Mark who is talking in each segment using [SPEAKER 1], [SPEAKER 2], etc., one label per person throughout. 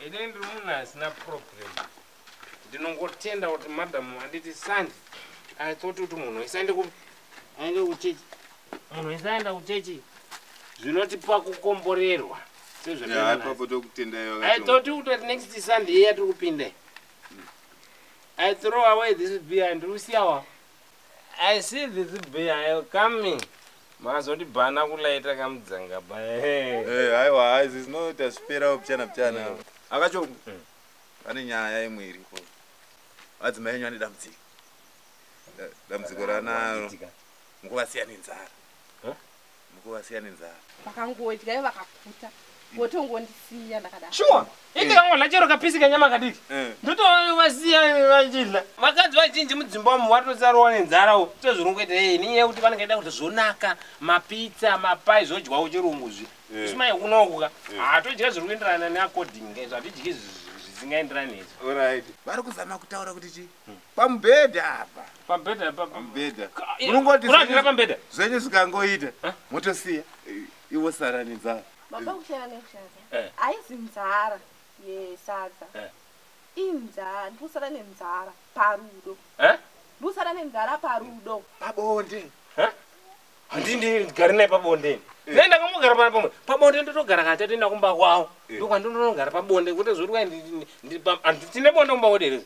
[SPEAKER 1] ine ndiri munhu asina problem. Ndinongotenda kuti madam anditi Sandi I thought kuti munhu isaende kuchechi. Munhu isaenda kuchechi zvinotipa kukomborerwa.
[SPEAKER 2] Yeah, Papa tokutenda yo.
[SPEAKER 1] I thought kuti next Sunday here to kupinda. I throw away this beer and Rusiawa. I see this beer, I'll come in. Mazoti bana kulaita kamudzanga ba.
[SPEAKER 2] Aiwa, this is not a spare of chana. Akacho. Ane nyaya imwe iripo. Adzimai nyani damdziko. Damdziko rana nguva siyana nenzara. Nguva siyana nenzara.
[SPEAKER 3] Vakangoitika ivo vakaputa. Votongondisiya ndakadaro.
[SPEAKER 1] Sure. Ikangola chero kapisi kanyama kadiki. Ndotovasiya vachidla. Vakadzi vazhinji mudzimba umu vatosarawo nenzara uko. Tozvirongeta niye kuti vanenge kuti zvonaka, mapizza, mapai zvodyawo chirungu zvi. Ismaye kunokuka. Todya zviri kuenderana neaccording zvatidyi zvisingaenderani nezvo.
[SPEAKER 2] Alright. Vari kuzama kutaura kuti chi? Pamubhedha apa.
[SPEAKER 1] Pamubhedha apa.
[SPEAKER 2] Pamubhedha.
[SPEAKER 1] Unongoti pamubhedha.
[SPEAKER 2] Zvenyu zvikangoita motosiya iwo sara nenzara.
[SPEAKER 3] Baba kushana nekushana. Aizi Nenzara yesadza. Inzara, ndusara nenzara parudo. Ndusara nenzara parudo.
[SPEAKER 2] PaBonde.
[SPEAKER 1] Handindi gari naye PaBonde. Nenda kamugara pana pamwe. PaBonde ndotogara kati toenda kumba kwawo. Ndokandonogara PaBonde kuti zvori anditine bonde kumba kodere.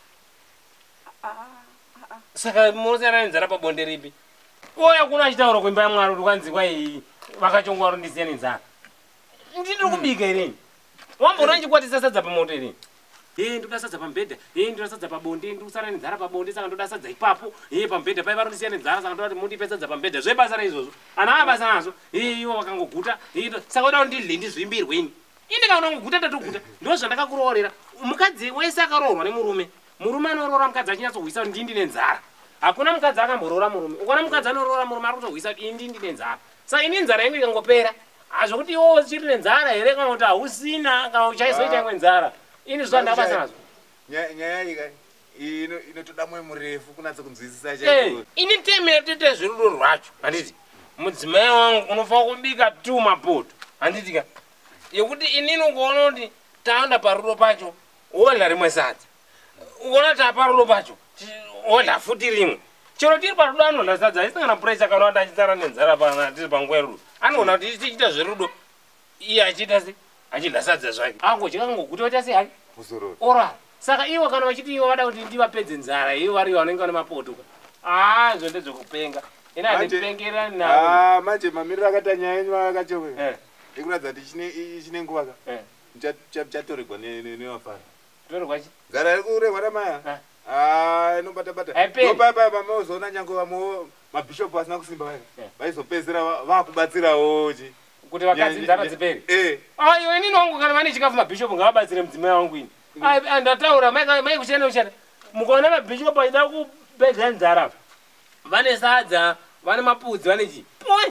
[SPEAKER 1] Saka mosara nenzara PaBonde ripi? Oya kuna achitaura kuimba yaMwari kuti kwanzi kwai vakachongwa ro ndisiya nenzara. Ndiri kubika ere. Wambona nchikwatisa sadza pamoto ere. Ndoda sadza pamubhedha. Ndoda sadza PaBonde, ndosara nenzara PaBonde saka ndoda sadza ipapo. Pamubhedha pai varondisiya nenzara saka ndoda kuti mundipe sadza pamubhedha. Zvebasa raizvozvo. Ana abasa nazo. Iwo vakangoguta. Saka uda kuti ndizvimbirwe ini. Ine kana ungoguta ndatoguta. Ndozvandakakuroorera. Mukadzi wese akaroorwa nemurume. Murume anoroora mukadzi achinyatsohwisa kuti ndindi nenzara. Hakuna mukadzi akamborora murume. Ukaona mukadzi anoroora murume ari kutohwisa kuti ndindi nenzara. Saka ini nzara yangu ikangopera. Azvokuti iwo chiri nenzara here kana kuti hausina kana uchaizoita imwe nzara. Ini zvandabasa nazvo.
[SPEAKER 2] Nyaya ika inotoda mwoyo murefu kunatsa kunzwisisa chaiko.
[SPEAKER 1] Ini temera toita zverudo rwacho. Handiti mudzimai wangu unofanira kubika tu mapoto. Handiti ka yekuti inini ukaona kuti taenda parudo pacho wodla rimwe sadza. Ukaona taparudo pacho wodla futi rimwe. Chero tiri parudo anodla sadza isina pressure kana kuti achitsara nenzara pana tiri panguva yerudo. Anoona kuti tichita zverudo iye achiita se achidla sadza zvake. Angodya ngokuti waita sei hake. Ora. Saka iwo kana vachiti iwo vada kuti ndivapedze nzara iwo variwo vanenge vane mapoto. Izvo ndezvokupenga. Ina handipengera nawo.
[SPEAKER 2] Manje mamiriro akata nyaya yenyu akachokwe. Ikuratidza kuti chine nguva ka. Chatorerwa nevafana.
[SPEAKER 1] Torerwa chi?
[SPEAKER 2] Nzara iri kurehwa namaya. Inobata-bata. Pamazoona nyange vamwe mabhishopu asina kusimba vaya. Vaizopedzera vakubatsirawo chi.
[SPEAKER 1] Kuti vakadzi nzara dziperi. Iwe inini wangu kana vane chikafu mabhishopu ngavabatsire mudzimai wangu ini. Ndataura mai kushanda. Mukaona mabhishopu aida kupedza nzara. Vane sadza, vane mapudzi, vane chi.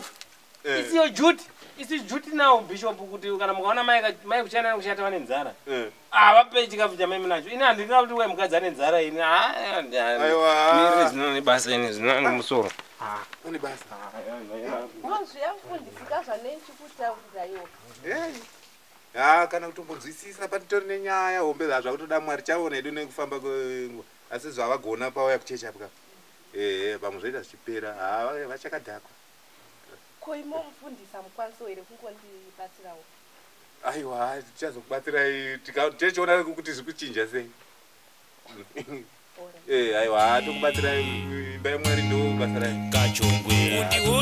[SPEAKER 1] It's your duty. It's your duty now bishop kuti kana mukaona mai kushanda kushata vane nzara. Vape chikafu chamai munacho. Ini handina kuti we mukadzi ane nzara ini. Aiwa. Zvinone basa ini zvinone musoro.
[SPEAKER 2] Une basa.
[SPEAKER 3] Zviyafundisika zvanenchi kutaurira
[SPEAKER 2] iwo. Kana kutombonzwisisa patitori nenyaya hombe zvakutoda Mwari chaona hedu nekufamba kwenguva. Asi zvavagona pauya kuchechi apa. Vamwe zvoita zvichipera. Vachakadhakwa.
[SPEAKER 3] Ko imo mufundisa mukwanisa here kungondibatsirawo.
[SPEAKER 2] Aiwa, tichazokubatsirai tichiona kuti zviri kuchinja sei. Aiwa, tokubatsirai imba yaMwari ndo basa rayo.
[SPEAKER 4] Kachongwe.